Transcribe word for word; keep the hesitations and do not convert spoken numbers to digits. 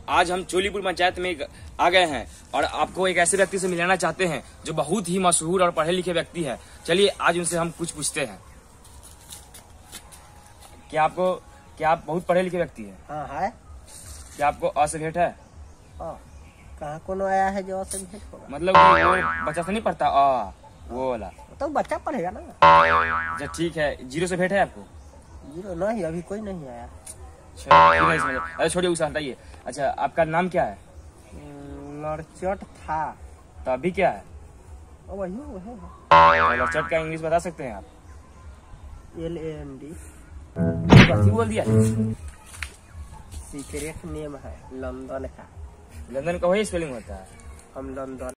आज हम चोलीपुर पंचायत में आ गए हैं और आपको एक ऐसे व्यक्ति से मिलाना चाहते हैं जो बहुत ही मशहूर और पढ़े लिखे व्यक्ति है। चलिए आज उनसे हम कुछ पूछते हैं। क्या आपको क्या आप बहुत पढ़े लिखे व्यक्ति हैं? हाँ है। क्या आपको अ से भेंट है? कहाँ कोनो आया है जो अ से भेंट होगा? मतलब वो बच्चा से नहीं पढ़ता अ वो वाला? तो बच्चा पढ़ेगा ना। अच्छा ठीक है। जीरो से भेंट है आपको? जीरो नहीं, अभी कोई नहीं आया। अरे छोड़िए उसे हटाइए। अच्छा आपका नाम क्या है? लड़चट था। तो अभी क्या है? वही वही लड़चट का इंग्लिश बता सकते हैं आप? L A N D. बस बोल दिया। सीक्रेट नेम है लंदन का। लंदन का वही स्पेलिंग होता है? हम लंदन